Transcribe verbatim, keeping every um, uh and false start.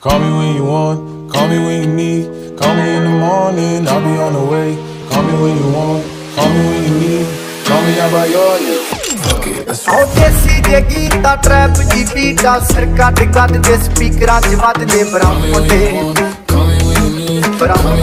Call me when you want, call me when you need. Call me in the morning, I'll be on the way. Call me when you want, call me when you need. Call me out by your name. Fuck it, let's go. देसी जे गीता trap जी बीटा सिर कट कट दे स्पीकरां च वजदे ब्राह्मण दे ब्राह्मण